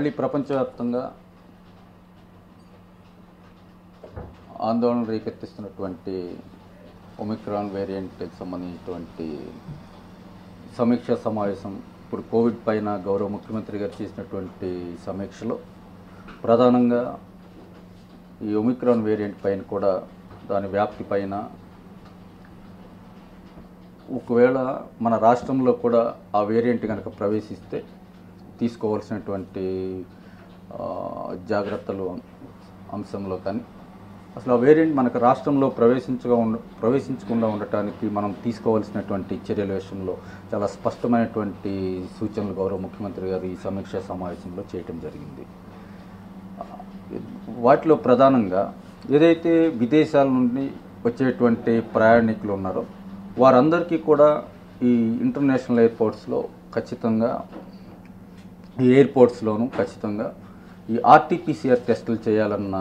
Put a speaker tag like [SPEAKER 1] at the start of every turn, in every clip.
[SPEAKER 1] మళ్ళీ ప్రపంచవ్యాప్తంగా ఆందోళన రేకెత్తిస్తున్నటువంటి ఒమిక్రాన్ వేరియంట్కి సంబంధించినటువంటి సమీక్ష సమావేశం ఇప్పుడు కోవిడ్ పైన గౌరవ ముఖ్యమంత్రి గారు చేసినటువంటి సమీక్షలో ప్రధానంగా ఈ ఒమిక్రాన్ వేరియంట్ పైన కూడా దాని వ్యాప్తి పైన ఒకవేళ మన రాష్ట్రంలో కూడా ఆ వేరియంట్ కనుక ప్రవేశిస్తే తీసుకోవాల్సినటువంటి జాగ్రత్తలు అంశంలో కానీ అసలు ఆ వేరియంట్ మనకు రాష్ట్రంలో ప్రవేశించకుండా ఉండటానికి మనం తీసుకోవాల్సినటువంటి చర్యల విషయంలో చాలా స్పష్టమైనటువంటి సూచనలు గౌరవ ముఖ్యమంత్రి గారు ఈ సమీక్షా సమావేశంలో చేయటం జరిగింది. వాటిలో ప్రధానంగా ఏదైతే విదేశాల నుండి వచ్చేటువంటి ప్రయాణికులు ఉన్నారో వారందరికీ కూడా ఈ ఇంటర్నేషనల్ ఎయిర్పోర్ట్స్లో ఖచ్చితంగా ఈ ఎయిర్పోర్ట్స్లోనూ ఖచ్చితంగా ఈ ఆర్టీపీసీఆర్ టెస్టులు చేయాలన్న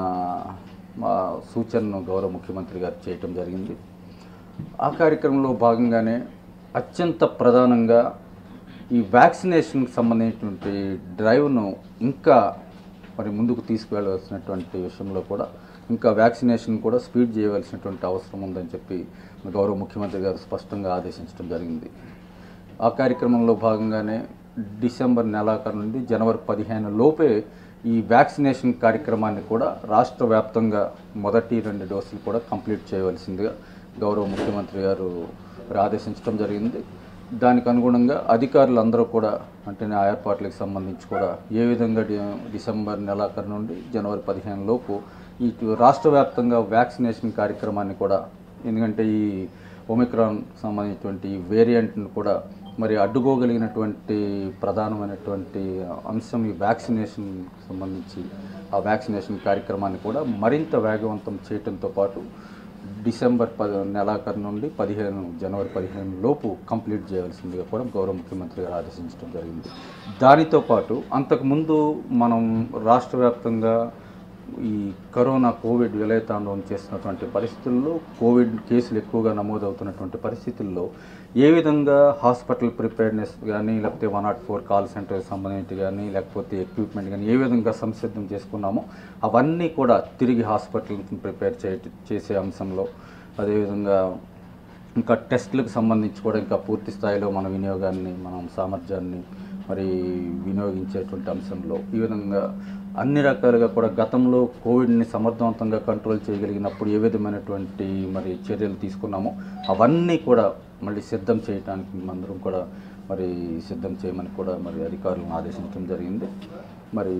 [SPEAKER 1] సూచనను గౌరవ ముఖ్యమంత్రి గారు చేయటం జరిగింది. ఆ కార్యక్రమంలో భాగంగానే అత్యంత ప్రధానంగా ఈ వ్యాక్సినేషన్కి సంబంధించినటువంటి డ్రైవ్ను ఇంకా మరి ముందుకు తీసుకువెళ్ళవలసినటువంటి విషయంలో కూడా ఇంకా వ్యాక్సినేషన్ కూడా స్పీడ్ చేయవలసినటువంటి అవసరం ఉందని చెప్పి గౌరవ ముఖ్యమంత్రి గారు స్పష్టంగా ఆదేశించడం జరిగింది. ఆ కార్యక్రమంలో భాగంగానే డిసెంబర్ నెలాఖరు నుండి జనవరి 15 లోపే ఈ వ్యాక్సినేషన్ కార్యక్రమాన్ని కూడా రాష్ట్ర వ్యాప్తంగా మొదటి 2 డోసులు కూడా కంప్లీట్ చేయవలసిందిగా గౌరవ ముఖ్యమంత్రి గారు ఆదేశించడం జరిగింది. దానికి అనుగుణంగా అధికారులందరూ కూడా అంటే ఆ ఏర్పాట్లకు సంబంధించి కూడా ఏ విధంగా డిసెంబర్ నెలాఖరు నుండి జనవరి 15 లోపు ఈ రాష్ట్ర వ్యాప్తంగా వ్యాక్సినేషన్ కార్యక్రమాన్ని కూడా ఎందుకంటే ఈ ఒమిక్రాన్ సంబంధించినటువంటి ఈ వేరియంట్ను కూడా మరి అడ్డుకోగలిగినటువంటి ప్రధానమైనటువంటి అంశం ఈ వ్యాక్సినేషన్ సంబంధించి ఆ వ్యాక్సినేషన్ కార్యక్రమాన్ని కూడా మరింత వేగవంతం చేయడంతో పాటు డిసెంబర్ నెలాఖరు నుండి జనవరి 15 లోపు కంప్లీట్ చేయవలసిందిగా కూడా గౌరవ ముఖ్యమంత్రి గారు ఆదేశించడం జరిగింది. దానితో పాటు అంతకుముందు మనం రాష్ట్ర వ్యాప్తంగా ఈ కోవిడ్ విలయతాండవం చేస్తున్నటువంటి పరిస్థితుల్లో కోవిడ్ కేసులు ఎక్కువగా నమోదవుతున్నటువంటి పరిస్థితుల్లో ఏ విధంగా హాస్పిటల్ ప్రిపేర్నెస్ కానీ లేకపోతే 104 కాల్ సెంటర్కి సంబంధించి కానీ లేకపోతే ఎక్విప్మెంట్ కానీ ఏ విధంగా సంసిద్ధం చేసుకున్నామో అవన్నీ కూడా తిరిగి హాస్పిటల్ని ప్రిపేర్ చేసే అంశంలో అదేవిధంగా ఇంకా టెస్టులకు సంబంధించి కూడా ఇంకా పూర్తి స్థాయిలో మన వినియోగాన్ని మనం సామర్థ్యాన్ని మరి వినియోగించేటువంటి అంశంలో ఈ విధంగా అన్ని రకాలుగా కూడా గతంలో కోవిడ్ని సమర్థవంతంగా కంట్రోల్ చేయగలిగినప్పుడు ఏ విధమైనటువంటి మరి చర్యలు తీసుకున్నామో అవన్నీ కూడా మళ్ళీ సిద్ధం చేయడానికి అందరం కూడా మరి సిద్ధం చేయమని కూడా మరి అధికారులను ఆదేశించడం జరిగింది. మరి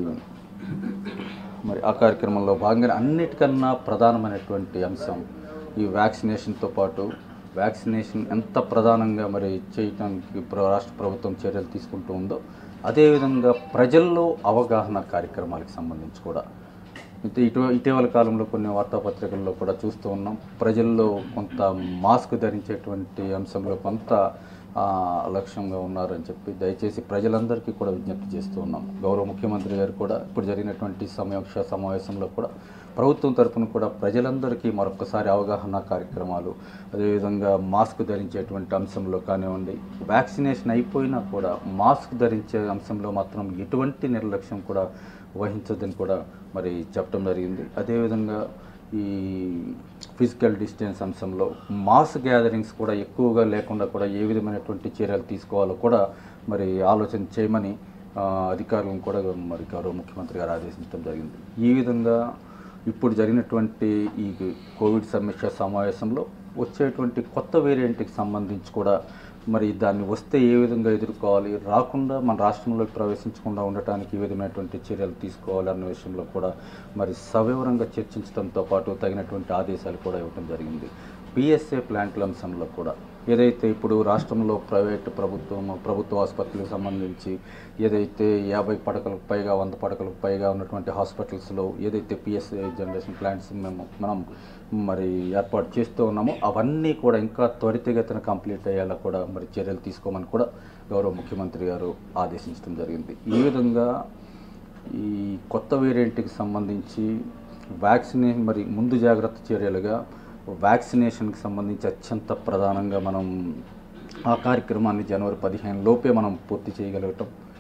[SPEAKER 1] ఆ కార్యక్రమంలో భాగంగా అన్నిటికన్నా ప్రధానమైనటువంటి అంశం ఈ వ్యాక్సినేషన్తో పాటు వ్యాక్సినేషన్ ఎంత ప్రధానంగా మరి చేయడానికి రాష్ట్ర ప్రభుత్వం చర్యలు తీసుకుంటూ ఉందో అదేవిధంగా ప్రజల్లో అవగాహన కార్యక్రమాలకు సంబంధించి కూడా ఇటీవల కాలంలో కొన్ని వార్తాపత్రికల్లో కూడా చూస్తూ ఉన్నాం. ప్రజల్లో కొంత మాస్క్ ధరించేటువంటి అంశంలో కొంత లక్ష్యంగా ఉన్నారని చెప్పి దయచేసి ప్రజలందరికీ కూడా విజ్ఞప్తి చేస్తూ ఉన్నాం. గౌరవ ముఖ్యమంత్రి గారు కూడా ఇప్పుడు జరిగినటువంటి సమీక్ష సమావేశంలో కూడా ప్రభుత్వం తరఫున కూడా ప్రజలందరికీ మరొకసారి అవగాహన కార్యక్రమాలు అదేవిధంగా మాస్క్ ధరించేటువంటి అంశంలో కానివ్వండి వ్యాక్సినేషన్ అయిపోయినా కూడా మాస్క్ ధరించే అంశంలో మాత్రం ఎటువంటి నిర్లక్ష్యం కూడా వహించదని కూడా మరి చెప్పడం జరిగింది. అదేవిధంగా ఈ ఫిజికల్ డిస్టెన్స్ అంశంలో మాస్ గ్యాదరింగ్స్ కూడా ఎక్కువగా లేకుండా కూడా ఏ విధమైనటువంటి చర్యలు తీసుకోవాలో కూడా మరి ఆలోచన చేయమని అధికారులను కూడా మరి గౌరవ ముఖ్యమంత్రి గారు ఆదేశించడం జరిగింది. ఈ విధంగా ఇప్పుడు జరిగినటువంటి ఈ కోవిడ్ సమీక్ష సమావేశంలో వచ్చేటువంటి కొత్త వేరియంట్కి సంబంధించి కూడా మరి దాన్ని వస్తే ఏ విధంగా ఎదుర్కోవాలి రాకుండా మన రాష్ట్రంలోకి ప్రవేశించకుండా ఉండటానికి ఏ విధమైనటువంటి చర్యలు తీసుకోవాలి అన్న విషయంలో కూడా మరి సవివరంగా చర్చించడంతో పాటు తగినటువంటి ఆదేశాలు కూడా ఇవ్వడం జరిగింది. పిఎస్ఏ ప్లాంట్ల అంశంలో కూడా ఏదైతే ఇప్పుడు రాష్ట్రంలో ప్రభుత్వ ఆసుపత్రులకు సంబంధించి ఏదైతే 50 పడకలకు పైగా 100 పడకలకు పైగా ఉన్నటువంటి హాస్పిటల్స్లో ఏదైతే పిఎస్ఏ జనరేషన్ ప్లాంట్స్ మనం మరి ఏర్పాటు చేస్తూ ఉన్నామో అవన్నీ కూడా ఇంకా త్వరితగతిన కంప్లీట్ అయ్యేలా కూడా మరి చర్యలు తీసుకోమని కూడా గౌరవ ముఖ్యమంత్రి గారు ఆదేశించడం జరిగింది. ఈ విధంగా ఈ కొత్త వేరియంట్కి సంబంధించి వ్యాక్సినేషన్ మరి ముందు జాగ్రత్త చర్యలుగా వ్యాక్సినేషన్కి సంబంధించి అత్యంత ప్రధానంగా మనం ఆ కార్యక్రమాన్ని జనవరి 15 లోపే మనం పూర్తి చేయగలగటం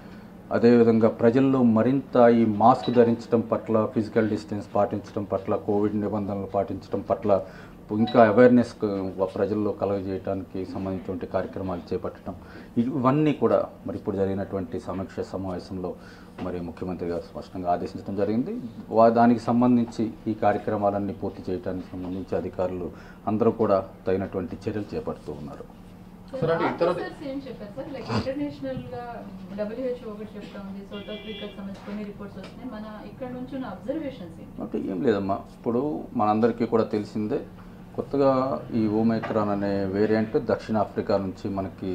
[SPEAKER 1] అదేవిధంగా ప్రజల్లో మరింత ఈ మాస్క్ ధరించడం పట్ల, ఫిజికల్ డిస్టెన్స్ పాటించడం పట్ల, కోవిడ్ నిబంధనలు పాటించడం పట్ల ఇంకా అవేర్నెస్ ప్రజల్లో కలుగజేయడానికి సంబంధించినటువంటి కార్యక్రమాలు చేపట్టడం, ఇవన్నీ కూడా మరి ఇప్పుడు జరిగినటువంటి సమీక్ష సమావేశంలో మరి ముఖ్యమంత్రి గారు స్పష్టంగా ఆదేశించడం జరిగింది. దానికి సంబంధించి ఈ కార్యక్రమాలన్నీ పూర్తి చేయడానికి సంబంధించి అధికారులు అందరూ కూడా తగినటువంటి చర్యలు చేపడుతూ ఉన్నారు. అంటే ఏం లేదమ్మా, ఇప్పుడు మనందరికీ కూడా తెలిసిందే, కొత్తగా ఈ ఓమైక్రాన్ అనే వేరియంట్ దక్షిణాఫ్రికా నుంచి మనకి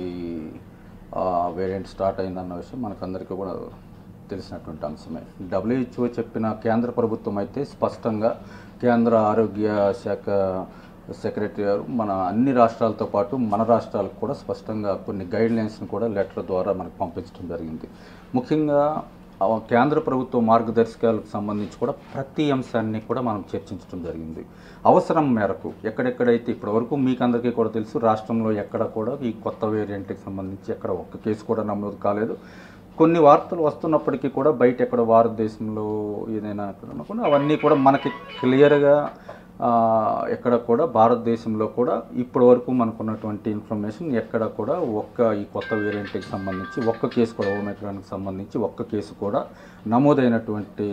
[SPEAKER 1] వేరియంట్ స్టార్ట్ అయిందన్న విషయం మనకందరికీ కూడా తెలిసినటువంటి అంశమే. WHO చెప్పిన కేంద్ర ప్రభుత్వం అయితే స్పష్టంగా కేంద్ర ఆరోగ్య శాఖ సెక్రటరీ గారు మన అన్ని రాష్ట్రాలతో పాటు మన రాష్ట్రాలకు కూడా స్పష్టంగా కొన్ని గైడ్లైన్స్ని కూడా లెటర్ ద్వారా మనకు పంపించడం జరిగింది. ముఖ్యంగా కేంద్ర ప్రభుత్వ మార్గదర్శకాలకు సంబంధించి కూడా ప్రతి అంశాన్ని కూడా మనం చర్చించడం జరిగింది. అవసరం మేరకు ఎక్కడెక్కడైతే ఇప్పటివరకు మీకు అందరికీ కూడా తెలుసు, రాష్ట్రంలో ఎక్కడ కూడా ఈ కొత్త వేరియంట్కి సంబంధించి ఎక్కడ ఒక్క కేసు కూడా నమోదు కాలేదు. కొన్ని వార్తలు వస్తున్నప్పటికీ కూడా బయట ఎక్కడ భారతదేశంలో ఏదైనా అనుకున్నా అవన్నీ కూడా మనకి క్లియర్గా ఎక్కడ కూడా భారతదేశంలో కూడా ఇప్పటి వరకు మనకున్నటువంటి ఇన్ఫర్మేషన్ ఎక్కడ కూడా ఈ కొత్త వేరియంట్కి సంబంధించి ఒక్క కేసు కూడా, ఓమైక్రాన్కి సంబంధించి ఒక్క కేసు కూడా నమోదైనటువంటి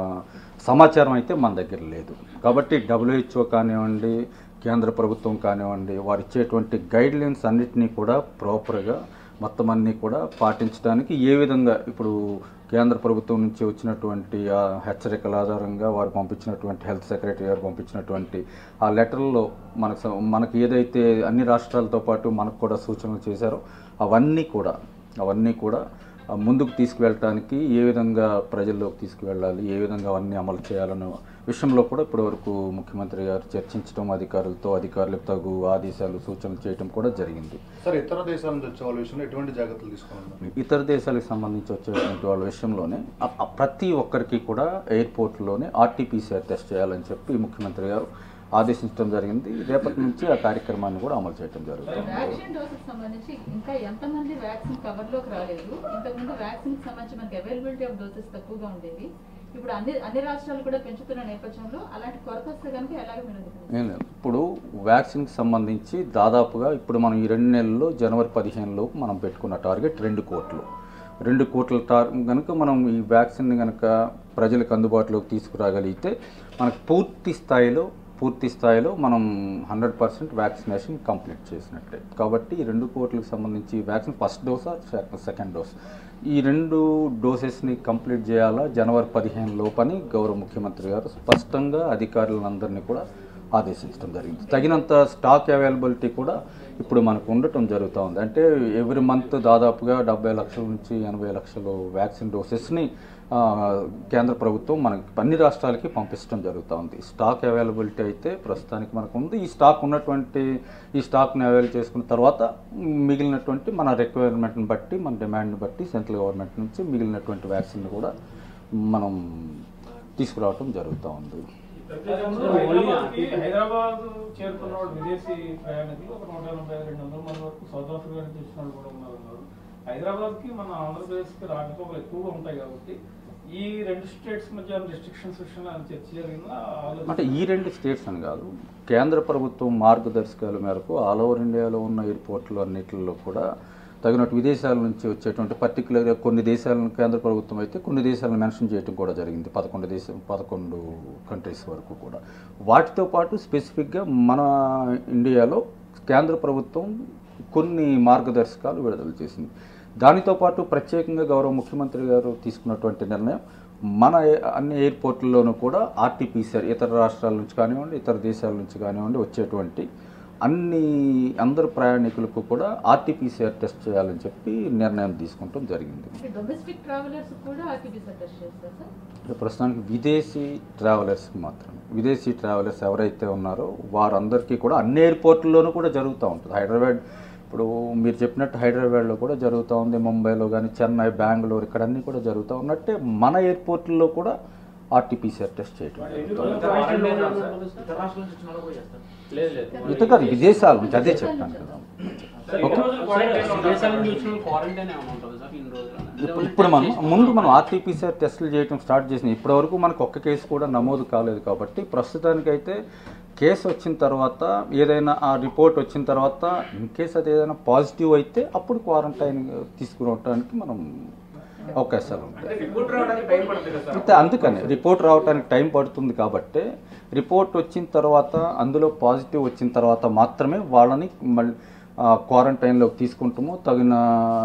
[SPEAKER 1] సమాచారం అయితే మన దగ్గర లేదు. కాబట్టి WHO కానివ్వండి, కేంద్ర ప్రభుత్వం కానివ్వండి, వారు ఇచ్చేటువంటి గైడ్లైన్స్ అన్నిటినీ కూడా ప్రాపర్గా మొత్తం అన్నీ కూడా పాటించడానికి ఏ విధంగా ఇప్పుడు కేంద్ర ప్రభుత్వం నుంచి వచ్చినటువంటి హెచ్చరికల ఆధారంగా వారు పంపించినటువంటి హెల్త్ సెక్రటరీ గారు పంపించినటువంటి ఆ లెటర్లో మనకు ఏదైతే అన్ని రాష్ట్రాలతో పాటు మనకు కూడా సూచనలు చేశారో అవన్నీ కూడా ముందుకు తీసుకువెళ్ళటానికి ఏ విధంగా ప్రజల్లోకి తీసుకువెళ్ళాలి, ఏ విధంగా అవన్నీ అమలు చేయాలన్న విషయంలో కూడా ఇప్పటివరకు ముఖ్యమంత్రి గారు చర్చించడం, అధికారులకు తగు ఆదేశాలు సూచనలు చేయడం కూడా జరిగింది.
[SPEAKER 2] సార్, ఇతర దేశాల నుంచి వచ్చే వాళ్ళ విషయంలో ఎటువంటి జాగ్రత్తలు తీసుకోవాలి?
[SPEAKER 1] ఇతర దేశాలకు సంబంధించి వచ్చేటువంటి వాళ్ళ విషయంలోనే ప్రతి ఒక్కరికి కూడా ఎయిర్పోర్ట్లోనే RT-PCR టెస్ట్ చేయాలని చెప్పి ముఖ్యమంత్రి గారు ఆదేశించడం జరిగింది. రేపటి నుంచి ఆ కార్యక్రమాన్ని కూడా అమలు చేయడం జరుగుతుంది.
[SPEAKER 3] వ్యాక్సిన్ డోసెస్ సంబంధించి ఇంకా ఎంతమంది వ్యాక్సిన్ కవర్లోకి రాలేదు? ఇంతకుముందు వ్యాక్సిన్ సంబంధించి మనకి అవైలబిలిటీ ఆఫ్ డోసెస్ తక్కువగా ఉండేది. ఇప్పుడు అన్ని రాష్ట్రాలు కూడా పెంచుతున్న నేపథ్యంలో అలాంటి కొరత వస్తే కనుక ఎలాగ మీరు?
[SPEAKER 1] ఇప్పుడు వ్యాక్సిన్కి సంబంధించి దాదాపుగా ఇప్పుడు మనం ఈ 2 నెలల్లో జనవరి 15 లోపు మనం పెట్టుకున్న టార్గెట్ 2 కోట్ల కనుక మనం ఈ వ్యాక్సిన్ని కనుక ప్రజలకు అందుబాటులోకి తీసుకురాగలిగితే మనకు పూర్తి స్థాయిలో మనం 100% వ్యాక్సినేషన్ కంప్లీట్ చేసినట్టే. కాబట్టి ఈ 2 కోట్లకు సంబంధించి vaccine first dose, second dose, ఈ 2 డోసెస్ని కంప్లీట్ చేయాలా జనవరి 15 లోపని గౌరవ ముఖ్యమంత్రి గారు స్పష్టంగా అధికారులందరినీ కూడా ఆదేశించడం జరిగింది. తగినంత స్టాక్ అవైలబిలిటీ కూడా ఇప్పుడు మనకు ఉండటం జరుగుతూ ఉంది. అంటే ఎవ్రీ మంత్ దాదాపుగా 70 లక్షల నుంచి 80 లక్షలు వ్యాక్సిన్ డోసెస్ని కేంద్ర ప్రభుత్వం మనకి అన్ని రాష్ట్రాలకి పంపించడం జరుగుతూ ఉంది. స్టాక్ అవైలబిలిటీ అయితే ప్రస్తుతానికి మనకు ఉంది. ఈ స్టాక్ని అవైల్ చేసుకున్న తర్వాత మిగిలినటువంటి మన రిక్వైర్మెంట్ని బట్టి, మన డిమాండ్ని బట్టి సెంట్రల్ గవర్నమెంట్ నుంచి మిగిలినటువంటి వ్యాక్సిన్ కూడా మనం తీసుకురావడం జరుగుతూ ఉంది.
[SPEAKER 4] హైదరాబాద్ చేరుకున్న విదేశీ ప్రయాణికులు ఒక 180-200 మంది వరకు సౌత్ ఆఫ్రికా నుంచి వచ్చిన వాళ్ళు కూడా ఉన్నారు. హైదరాబాద్కి మన ఆంధ్రప్రదేశ్కి రాకపోకలు ఎక్కువగా ఉంటాయి కాబట్టి ఈ 2 స్టేట్స్ మధ్య రెస్ట్రిక్షన్స్ విషయంలో చర్చ జరిగిందా?
[SPEAKER 1] అంటే ఈ 2 స్టేట్స్ అని కాదు, కేంద్ర ప్రభుత్వం మార్గదర్శకాల మేరకు ఆల్ ఓవర్ ఇండియాలో ఉన్న ఎయిర్పోర్ట్లు అన్నింటిలో కూడా తగినట్టు విదేశాల నుంచి వచ్చేటువంటి పర్టికులర్గా కొన్ని దేశాలను కేంద్ర ప్రభుత్వం అయితే కొన్ని దేశాలను మెన్షన్ చేయడం కూడా జరిగింది. 11 కంట్రీస్ వరకు కూడా. వాటితో పాటు స్పెసిఫిక్గా మన ఇండియాలో కేంద్ర ప్రభుత్వం కొన్ని మార్గదర్శకాలు విడుదల చేసింది. దానితో పాటు ప్రత్యేకంగా గౌరవ ముఖ్యమంత్రి గారు తీసుకున్నటువంటి నిర్ణయం మన అన్ని ఎయిర్పోర్ట్లలోనూ కూడా RT-PCR ఇతర రాష్ట్రాల నుంచి కానివ్వండి, ఇతర దేశాల నుంచి కానివ్వండి వచ్చేటువంటి అందరు ప్రయాణికులకు కూడా RT-PCR టెస్ట్ చేయాలని చెప్పి నిర్ణయం తీసుకుంటాం జరిగింది. ప్రస్తుతానికి విదేశీ ట్రావెలర్స్ ఎవరైతే ఉన్నారో వారందరికీ కూడా అన్ని ఎయిర్పోర్ట్లలోనూ కూడా జరుగుతూ ఉంటుంది. హైదరాబాద్ ఇప్పుడు మీరు చెప్పినట్టు హైదరాబాద్లో కూడా జరుగుతూ ఉంది, ముంబైలో కానీ, చెన్నై, బెంగళూరు ఇక్కడ అన్నీ కూడా జరుగుతూ ఉన్నట్టే మన ఎయిర్పోర్ట్లో కూడా RT-PCR టెస్ట్ చేయడం. ఇతర విదేశాల నుంచి అదే చెప్తాను కదా. ఇప్పుడు మనం ఆర్టీపీసీఆర్ టెస్టులు చేయడం స్టార్ట్ చేసినాయి. ఇప్పటివరకు మనకు ఒక్క కేసు కూడా నమోదు కాలేదు కాబట్టి ప్రస్తుతానికైతే కేసు వచ్చిన తర్వాత ఏదైనా ఆ రిపోర్ట్ వచ్చిన తర్వాత ఇన్ కేసు అది ఏదైనా పాజిటివ్ అయితే అప్పుడు క్వారంటైన్ తీసుకురావడానికి మనం అవకాశాలు ఉంటాయి. అయితే అందుకని రిపోర్ట్ రావడానికి టైం పడుతుంది కాబట్టి రిపోర్ట్ వచ్చిన తర్వాత అందులో పాజిటివ్ వచ్చిన తర్వాత మాత్రమే వాళ్ళని మళ్ళీ క్వారంటైన్లోకి తీసుకుంటాము, తగిన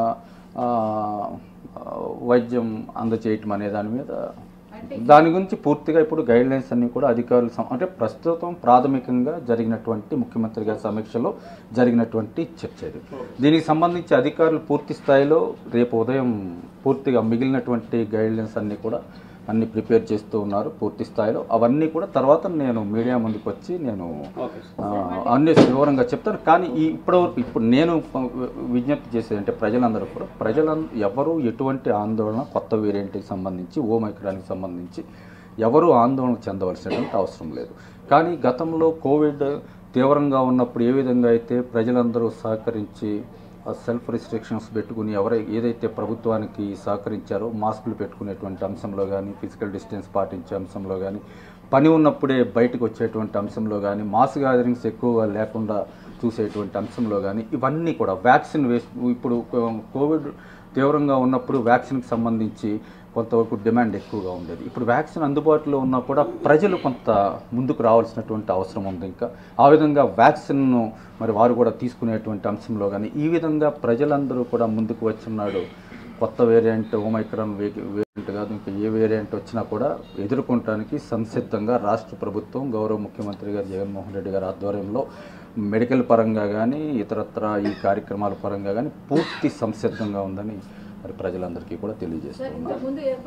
[SPEAKER 1] వైద్యం అందచేయటం అనే దాని మీద దాని గురించి పూర్తిగా ఇప్పుడు గైడ్లైన్స్ అన్నీ కూడా అధికారులు అంటే ప్రస్తుతం ప్రాథమికంగా జరిగినటువంటి ముఖ్యమంత్రి గారి సమీక్షలో జరిగినటువంటి చర్చ ఇది. దీనికి సంబంధించి అధికారులు పూర్తి స్థాయిలో రేపు ఉదయం పూర్తిగా మిగిలినటువంటి గైడ్లైన్స్ అన్నీ ప్రిపేర్ చేస్తూ ఉన్నారు పూర్తి స్థాయిలో. అవన్నీ కూడా తర్వాత నేను మీడియా ముందుకు వచ్చి నేను అన్ని వివరంగా చెప్తాను. కానీ ఇప్పుడు నేను విజ్ఞప్తి చేసేది అంటే ప్రజలందరూ కూడా ఎవరు ఎటువంటి ఆందోళన కొత్త వేరియంట్కి సంబంధించి ఓమైక్రాన్కి సంబంధించి ఎవరు ఆందోళన చెందవలసినటువంటి అవసరం లేదు. కానీ గతంలో కోవిడ్ తీవ్రంగా ఉన్నప్పుడు ఏ విధంగా అయితే ప్రజలందరూ సహకరించి సెల్ఫ్ రిస్ట్రిక్షన్స్ పెట్టుకుని ఏదైతే ప్రభుత్వానికి సహకరించారో మాస్కులు పెట్టుకునేటువంటి అంశంలో కానీ, ఫిజికల్ డిస్టెన్స్ పాటించే అంశంలో కానీ, పని ఉన్నప్పుడే బయటకు వచ్చేటువంటి అంశంలో కానీ, మాస్ గ్యాదరింగ్స్ ఎక్కువగా లేకుండా చూసేటువంటి అంశంలో కానీ, ఇవన్నీ కూడా వ్యాక్సిన్ ఇప్పుడు కోవిడ్ తీవ్రంగా ఉన్నప్పుడు వ్యాక్సిన్కి సంబంధించి కొంతవరకు డిమాండ్ ఎక్కువగా ఉండేది. ఇప్పుడు వ్యాక్సిన్ అందుబాటులో ఉన్నా కూడా ప్రజలు కొంత ముందుకు రావాల్సినటువంటి అవసరం ఉంది. ఇంకా ఆ విధంగా వ్యాక్సిన్ను మరి వారు కూడా తీసుకునేటువంటి అంశంలో కానీ ఈ విధంగా ప్రజలందరూ కూడా ముందుకు వచ్చినాడు. కొత్త వేరియంట్ ఓమైక్రాన్ వేరియంట్ కాదు, ఇంకా ఏ వేరియంట్ వచ్చినా కూడా ఎదుర్కొనడానికి సంసిద్ధంగా రాష్ట్ర ప్రభుత్వం గౌరవ ముఖ్యమంత్రి గారు జగన్మోహన్ రెడ్డి గారి ఆధ్వర్యంలో మెడికల్ పరంగా కానీ ఇతరత్ర ఈ కార్యక్రమాల పరంగా కానీ పూర్తి సంసిద్ధంగా ఉందని మరి ప్రజలందరికీ కూడా తెలియజేస్తున్నారు.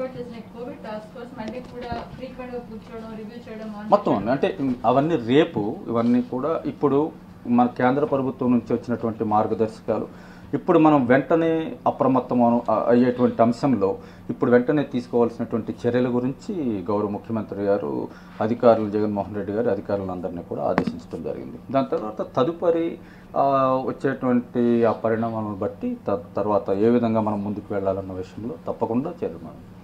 [SPEAKER 1] మొత్తం అంటే అవన్నీ రేపు ఇవన్నీ కూడా ఇప్పుడు మన కేంద్ర ప్రభుత్వం నుంచి వచ్చినటువంటి మార్గదర్శకాలు ఇప్పుడు మనం వెంటనే అప్రమత్తం అయ్యేటువంటి అంశంలో ఇప్పుడు వెంటనే తీసుకోవాల్సినటువంటి చర్యల గురించి గౌరవ ముఖ్యమంత్రి గారు అధికారులు జగన్మోహన్ రెడ్డి గారు అధికారులందరినీ కూడా ఆదేశించడం జరిగింది. దాని తర్వాత తదుపరి వచ్చేటువంటి ఆ పరిణామాలను బట్టి తర్వాత ఏ విధంగా మనం ముందుకు వెళ్ళాలన్న విషయంలో తప్పకుండా చర్యలు